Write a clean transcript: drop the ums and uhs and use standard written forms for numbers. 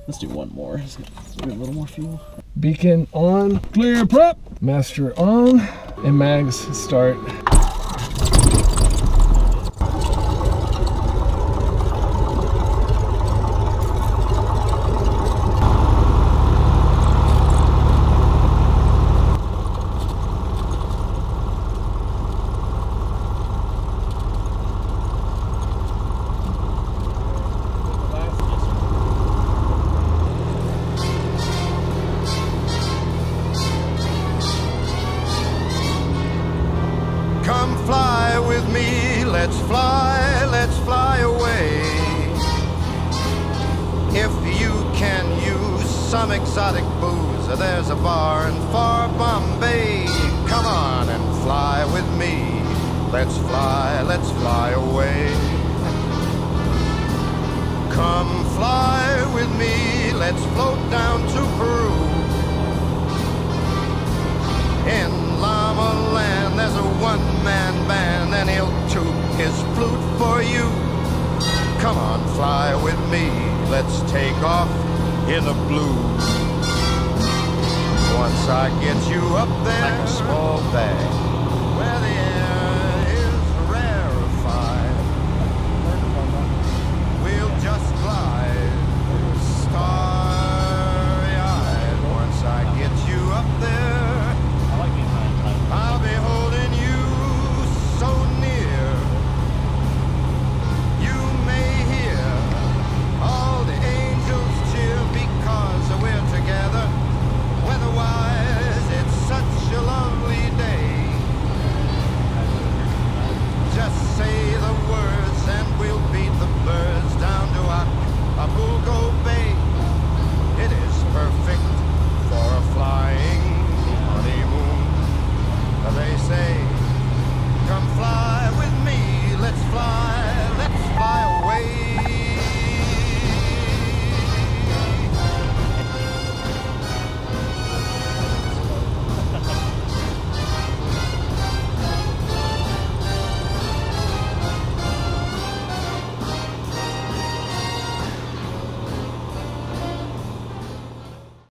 Let's do one more. Let's get a little more fuel. Beacon on, clear prop, master on, and mags start. Come fly with me, let's fly away. If you can use some exotic booze, there's a bar in far Bombay. Come on and fly with me, let's fly away. Come fly with me, let's float down to Peru. In Llama Land, there's a one-man band, and he'll toot his flute for you. Come on, fly with me, let's take off in the blue. Once I get you up there, like a small bag, where the air